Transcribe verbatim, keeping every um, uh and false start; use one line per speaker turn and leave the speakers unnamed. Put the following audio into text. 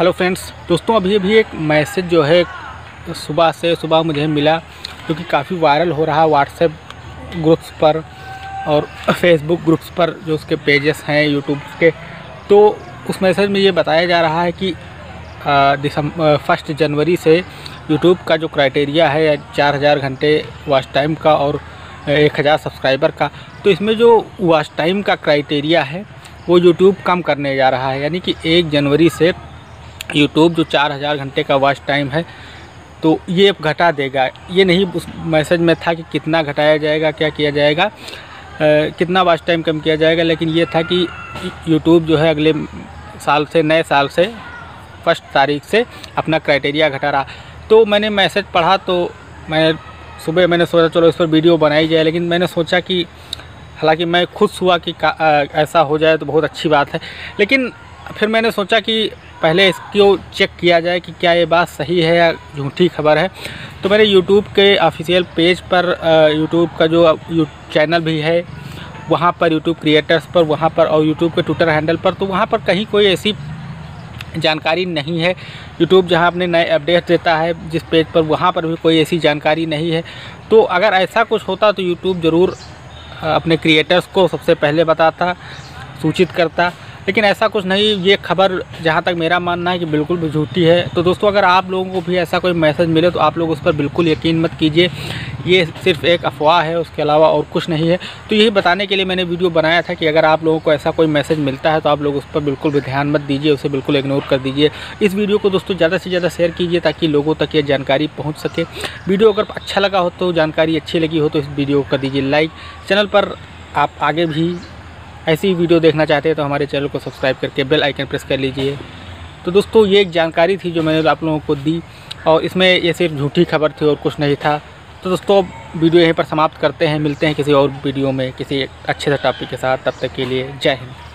Hello friends, दोस्तों अभी अभी एक मैसेज जो है सुबह से सुबह मुझे मिला जो कि काफ़ी वायरल हो रहा है व्हाट्सएप ग्रुप्स पर और फेसबुक ग्रुप्स पर जो उसके पेजेस हैं यूट्यूब के। तो उस मैसेज में ये बताया जा रहा है कि दिसंबर फर्स्ट जनवरी से यूट्यूब का जो क्राइटेरिया है चार हज़ार घंटे वॉच टाइम का और एक हज़ार सब्सक्राइबर का, तो इसमें जो वॉच टाइम का क्राइटेरिया है वो यूट्यूब कम करने जा रहा है। यानी कि एक जनवरी से यूट्यूब जो चार हज़ार घंटे का वॉच टाइम है तो ये घटा देगा। ये नहीं उस मैसेज में था कि कितना घटाया जाएगा, क्या किया जाएगा, आ, कितना वॉच टाइम कम किया जाएगा, लेकिन ये था कि यूट्यूब जो है अगले साल से नए साल से फर्स्ट तारीख से अपना क्राइटेरिया घटा रहा। तो मैंने मैसेज पढ़ा तो मैं सुबह मैंने सोचा चलो इस पर वीडियो बनाई जाए, लेकिन मैंने सोचा कि हालांकि मैं खुश हुआ कि ऐसा हो जाए तो बहुत अच्छी बात है, लेकिन फिर मैंने सोचा कि पहले इसको चेक किया जाए कि क्या ये बात सही है या झूठी खबर है। तो मेरे यूट्यूब के ऑफिशियल पेज पर यूट्यूब का जो चैनल भी है वहाँ पर, यूट्यूब क्रिएटर्स पर वहाँ पर और यूट्यूब के ट्विटर हैंडल पर, तो वहाँ पर कहीं कोई ऐसी जानकारी नहीं है। यूट्यूब जहाँ अपने नए अपडेट देता है जिस पेज पर, वहाँ पर भी कोई ऐसी जानकारी नहीं है। तो अगर ऐसा कुछ होता तो यूट्यूब ज़रूर अपने क्रिएटर्स को सबसे पहले बताता, सूचित करता, लेकिन ऐसा कुछ नहीं। ये खबर जहाँ तक मेरा मानना है कि बिल्कुल भी झूठी है। तो दोस्तों अगर आप लोगों को भी ऐसा कोई मैसेज मिले तो आप लोग उस पर बिल्कुल यकीन मत कीजिए, ये सिर्फ एक अफवाह है, उसके अलावा और कुछ नहीं है। तो यही बताने के लिए मैंने वीडियो बनाया था कि अगर आप लोगों को ऐसा कोई मैसेज मिलता है तो आप लोग उस पर बिल्कुल भी ध्यान मत दीजिए, उसे बिल्कुल इग्नोर कर दीजिए। इस वीडियो को दोस्तों ज़्यादा से ज़्यादा शेयर कीजिए ताकि लोगों तक ये जानकारी पहुँच सके। वीडियो अगर अच्छा लगा हो तो, जानकारी अच्छी लगी हो तो इस वीडियो को कर दीजिए लाइक। चैनल पर आप आगे भी ऐसी वीडियो देखना चाहते हैं तो हमारे चैनल को सब्सक्राइब करके बेल आइकन प्रेस कर लीजिए। तो दोस्तों ये एक जानकारी थी जो मैंने आप लोगों को दी और इसमें ये सिर्फ झूठी खबर थी और कुछ नहीं था। तो दोस्तों वीडियो यहीं पर समाप्त करते हैं, मिलते हैं किसी और वीडियो में किसी अच्छे से टॉपिक के साथ। तब तक के लिए जय हिंद।